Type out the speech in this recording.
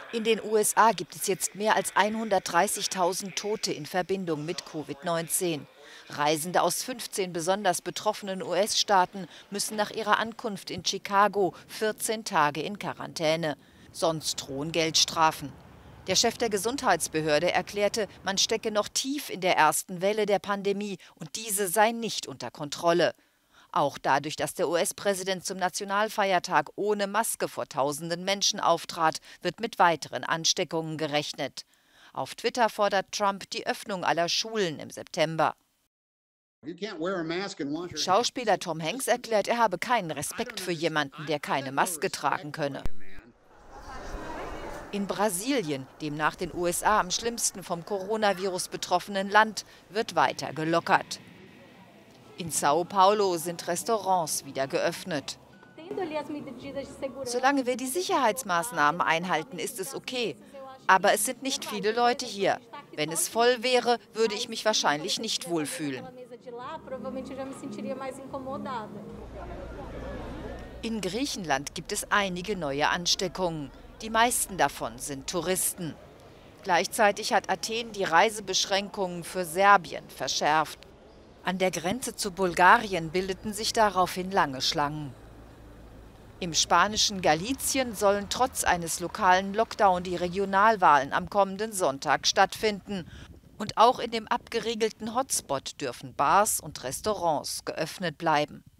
In den USA gibt es jetzt mehr als 130.000 Tote in Verbindung mit Covid-19. Reisende aus 15 besonders betroffenen US-Staaten müssen nach ihrer Ankunft in Chicago 14 Tage in Quarantäne. Sonst drohen Geldstrafen. Der Chef der Gesundheitsbehörde erklärte, man stecke noch tief in der ersten Welle der Pandemie und diese sei nicht unter Kontrolle. Auch dadurch, dass der US-Präsident zum Nationalfeiertag ohne Maske vor tausenden Menschen auftrat, wird mit weiteren Ansteckungen gerechnet. Auf Twitter fordert Trump die Öffnung aller Schulen im September. Schauspieler Tom Hanks erklärt, er habe keinen Respekt für jemanden, der keine Maske tragen könne. In Brasilien, dem nach den USA am schlimmsten vom Coronavirus betroffenen Land, wird weiter gelockert. In São Paulo sind Restaurants wieder geöffnet. Solange wir die Sicherheitsmaßnahmen einhalten, ist es okay. Aber es sind nicht viele Leute hier. Wenn es voll wäre, würde ich mich wahrscheinlich nicht wohlfühlen. In Griechenland gibt es einige neue Ansteckungen. Die meisten davon sind Touristen. Gleichzeitig hat Athen die Reisebeschränkungen für Serbien verschärft. An der Grenze zu Bulgarien bildeten sich daraufhin lange Schlangen. Im spanischen Galicien sollen trotz eines lokalen Lockdown die Regionalwahlen am kommenden Sonntag stattfinden. Und auch in dem abgeriegelten Hotspot dürfen Bars und Restaurants geöffnet bleiben.